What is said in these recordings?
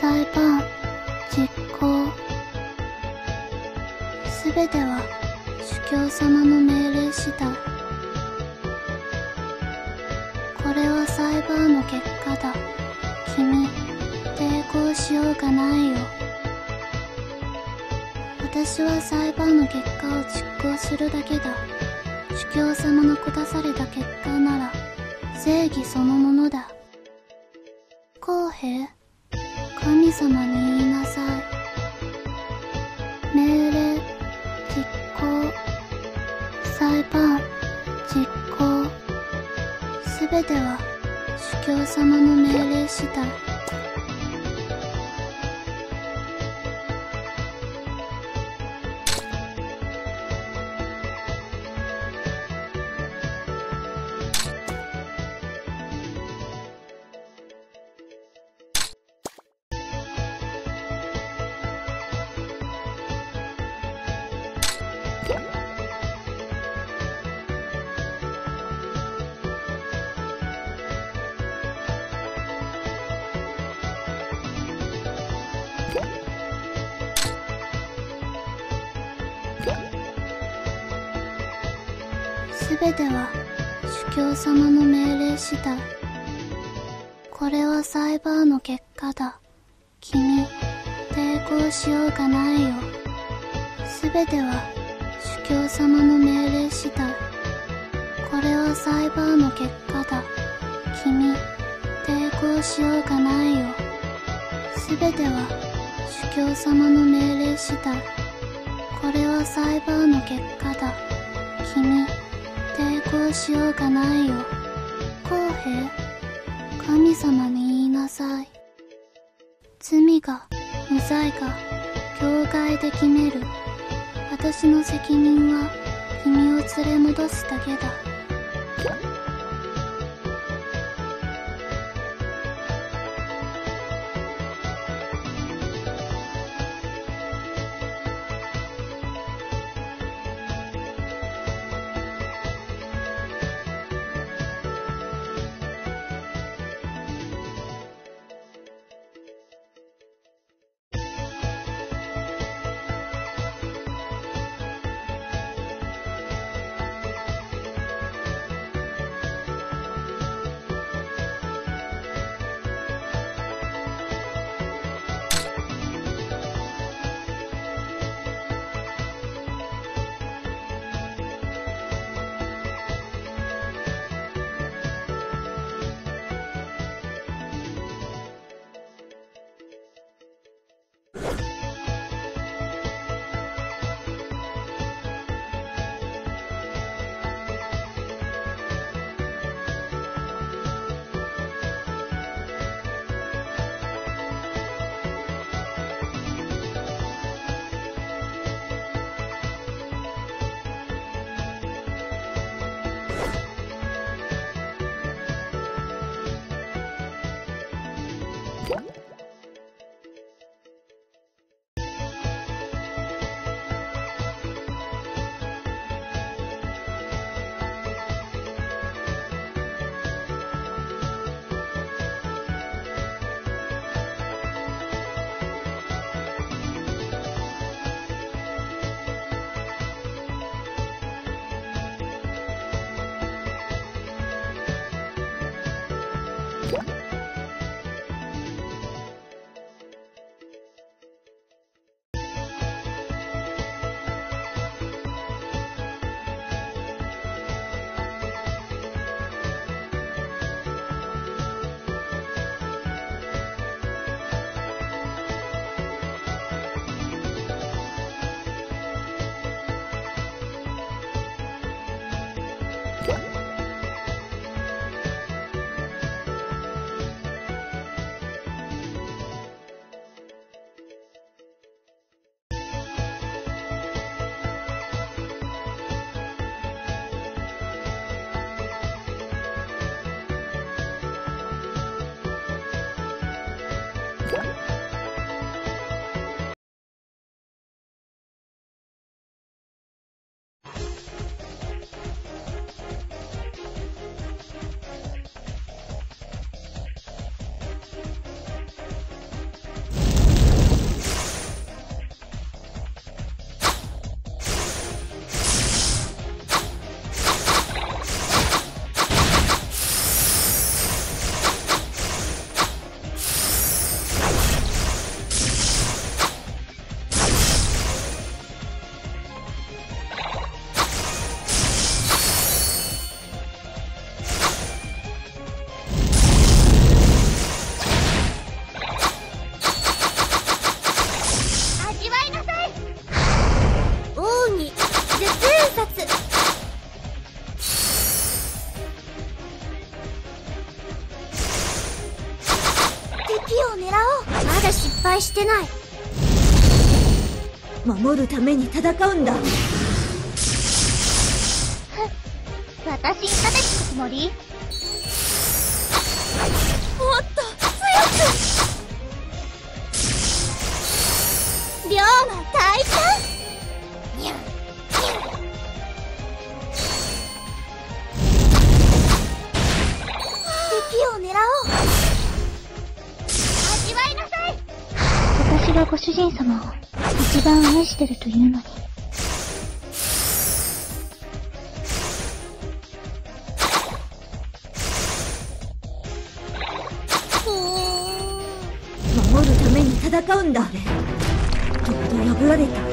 裁判、実行。すべては主教様の命令次第。これは裁判の結果だ。君、抵抗しようがないよ。私は裁判の結果を実行するだけだ。主教様の下された結果なら正義そのものだ。公平、神様に言いなさい。命令、実行。裁判、実行。すべては主教様の命令次第。すべては主教様の命令次第。これは裁判の結果だ。君、抵抗しようがないよ。すべては主教様の命令次第。これは裁判の結果だ。君、抵抗しようがないよ。すべては主教様の命令次第。これは裁判の結果だ。君、抵抗しようがないよ。公平、神様に言いなさい。罪が無罪が境界で決める。私の責任は君を連れ戻すだけだ。 を狙おう。まだ失敗してない。 守るために戦うんだ。 私に盾つくつもり？もっと強く。龍馬退散。にゃんにゃん。敵を狙おう。味わいなさい。私がご主人様を一番愛してるというのに。 守るために戦うんだ。とうとう破られた。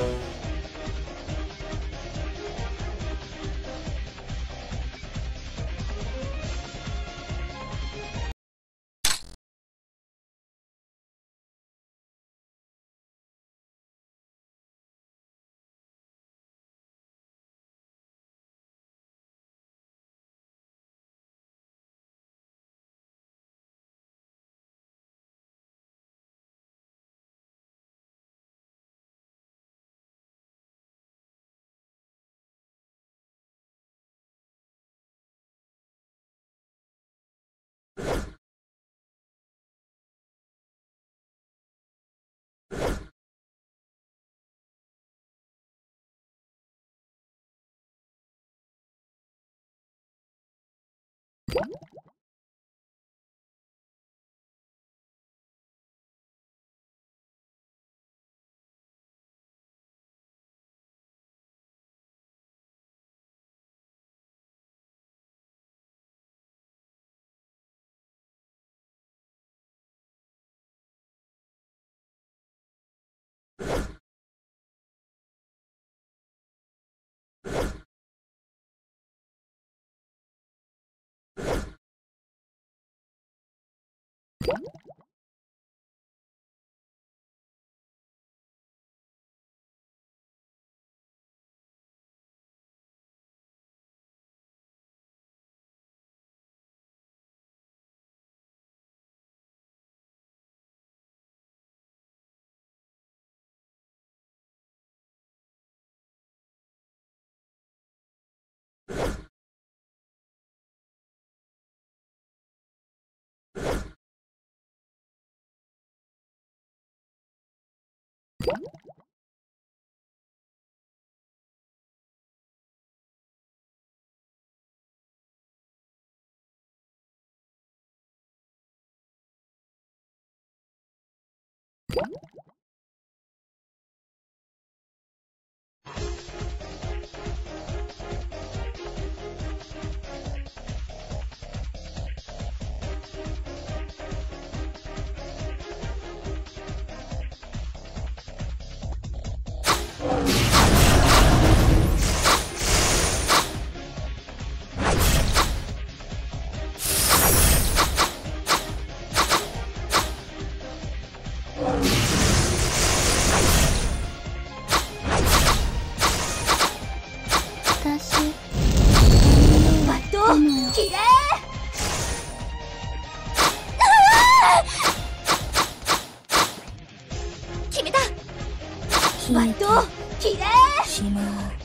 バイトきれいしまう。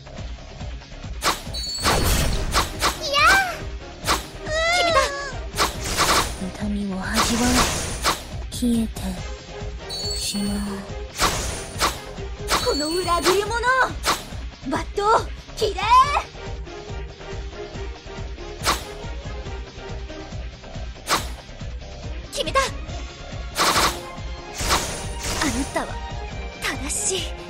決めた。 痛みを味わえ、消えてしまう。 この裏切り者、バットきれい。決めた。あなたは正しい。